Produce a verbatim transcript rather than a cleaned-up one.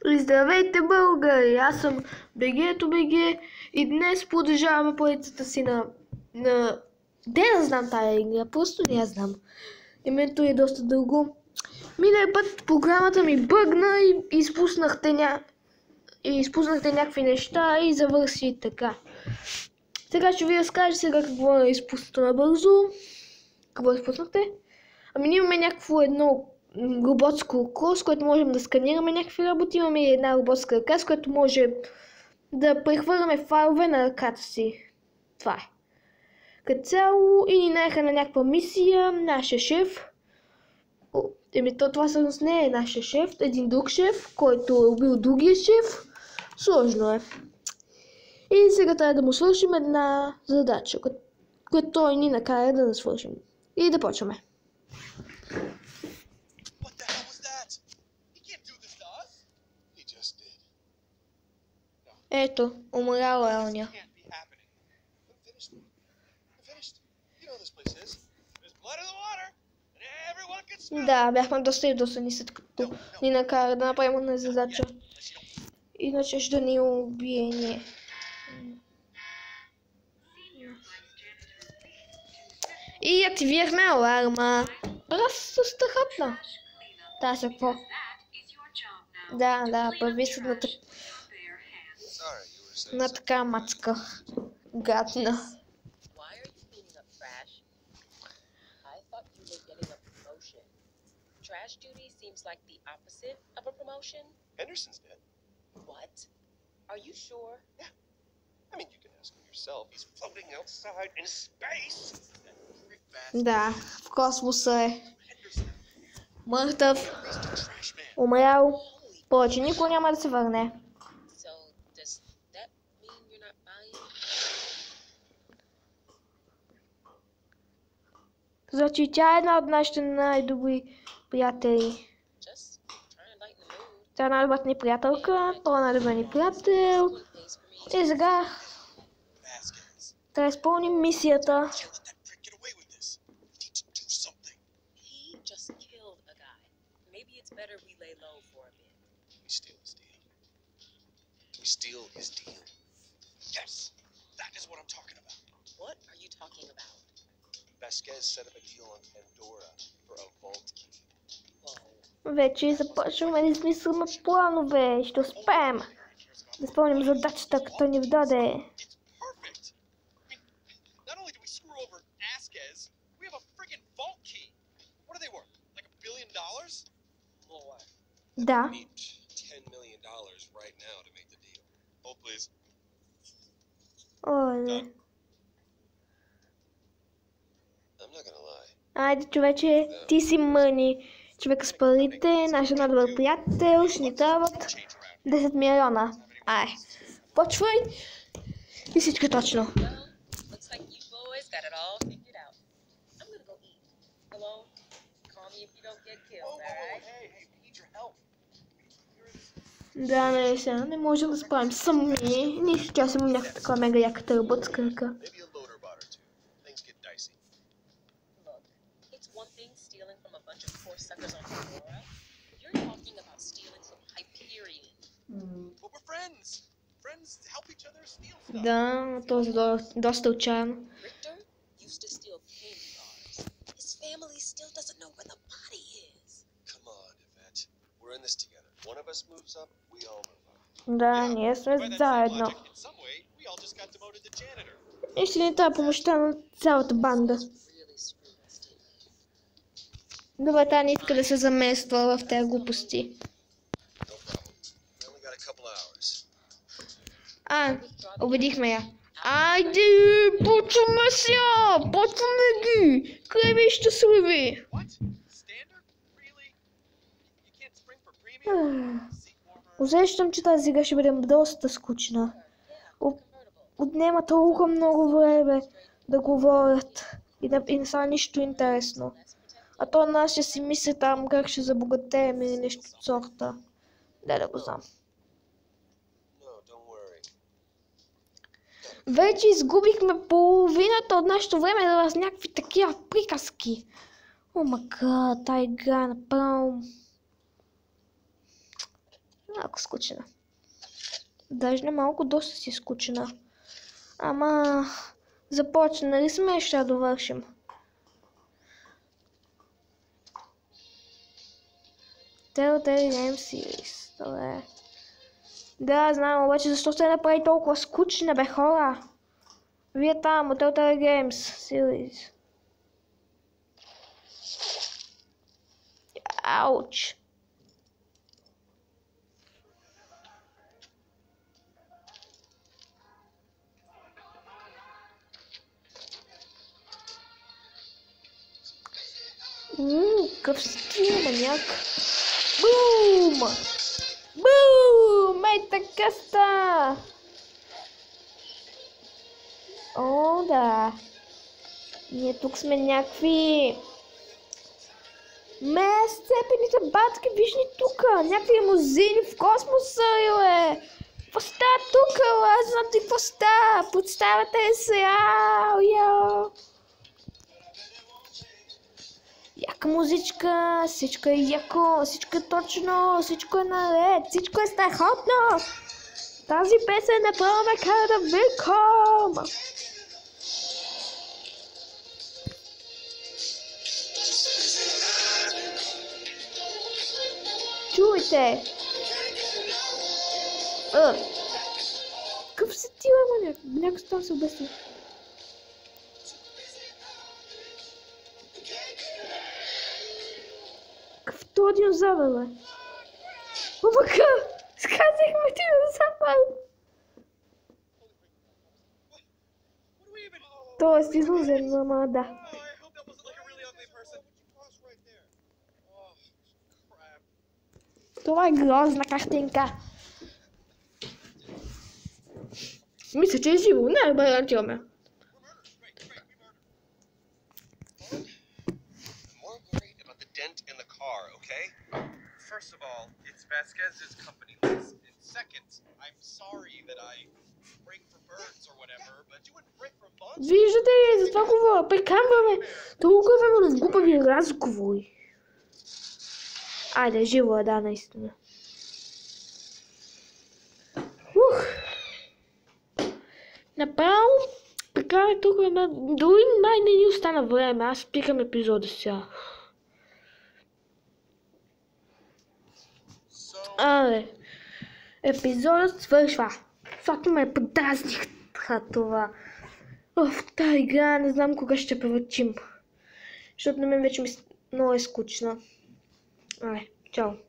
Здравейте, българи! Аз съм Бегето БГ и днес продължаваме поредицата си на... на... Де да знам тая игра, просто не я знам. Името е доста дълго. Миналия път програмата ми бъгна и изпуснахте ня... и изпуснахте някакви неща и завърши така. Сега ще ви разкажа сега какво е изпуснато набързо. Какво изпуснахте? Ами ние имаме някакво едно роботско око, с което можем да сканираме някакви работи. Имаме и една роботска ръка, с която може да прехвърляме файлове на ръката си. Това е. Като цяло и ни наеха на някаква мисия, нашия шеф. Еми то това всъщност не е нашия шеф, един друг шеф, който е убил другия шеф. Сложно е. И сега трябва да му свършим една задача, която той ни накара да свършим. И да почваме. Ето, умрял е оня. Да, бяхме доста ядосани след като ни накара да направим една задача. Иначе ще ни убие ние. И активирахме аларма. Просто страхотно. Та са какво? Да, да, прави се на, на така мацка. Гадна. Trash duty seems like the opposite of a promotion. Henderson's dead. What? Are you sure? Yeah. I mean, you can ask him yourself. He's floating outside in space. Да, в космоса е. Мъртъв. Умрял. Повече никой няма да се върне. So does that mean you're not buying? Значи тя е една от нашите най-добри приятели. Тя е най-добрата ни приятелка, той е най-добрият ни приятел. И сега трябва да изпълним мисията. Vasquez set up a deal on Pandora for a vault key. Вече започваме да измисляме планове. Ще успеем да изпълним задачата, като ни вдаде. Да. Оле. Айде, човече, ти си мъни. Човека с парите, нашия най-добър приятел, ще ни трябват десет милиона. Ай, почвай и всичко е точно. Да, не, сега не можем да справим сами. Ние ще съм някаква такава мега яката роботска ръка. Suckers on Pandora. You're talking about stealing from Hyperion. But we're friends. Friends help each other steal stuff. Да, този доста отчаян. Richter used to steal candy bars. His family still doesn't know where the body is. Come on, Yvette. We're in this together. One of us moves up, we all move up. Да, ние сме заедно. И ще ни трябва помощта на цялата банда. Добре, тя не иска да се замества в тези глупости. А, убедихме я. Айде, почваме сега! Почваме ги! Креви щастливи! Усещам, че тази игра ще бъде доста скучна. Отнема толкова много време да говорят и да не става нищо интересно. А то нас ще си мисля там как ще забогатеем или нещо от сорта. Да, да го знам. Вече изгубихме половината от нашето време да с някакви такива приказки. О, мака, тая игра направо... Малко скучна. Даже не малко, доста си скучна. Ама започнали сме, ще довършим. Telltale Game Series. Добре. Да, знам, обаче защо се направи толкова скучна, бе, хора? Вие там, от Telltale Games Series. Ауч. Ууу, какъв стил, маняк. Бум! Бум! Ей така ста! О, да. Ние тук сме някакви... Ме, сцепените батки, виж ни тука! Някакви лимузини в космоса, иле! Какво става тука, иле? Аз знам ти какво става! Подставате ли се? Ау, яу! Яка музичка, всичко е яко, всичко е точно, всичко е наред, всичко е страхотно! Тази песен направо ме кара да викам! Чуйте! А! Какъв си ти, маняк? Някой там се обясни. Какъв това динозавър, бе? Обака! Сказахме динозавър! Тоест излъзен, ама да. Това е грозна картинка. Мисля, че е живо. Не, гарантираме. First of all, it's Vasquez's company list. And second, I'm sorry that I break for birds or whatever, but you wouldn't break for monsters. Виждате ли, за това говоря. Прекамваме толкова време в глупави разговори. Айде, живо е, да, наистина. Ух! Направо, прекарах тук време. Дори май не ни остана време. Аз спикам епизода сега. Абе, епизодът свършва. Защото ме подразниха това. В тази игра не знам кога ще превърчим. Защото на мен вече ми много е скучно. Абе, чао.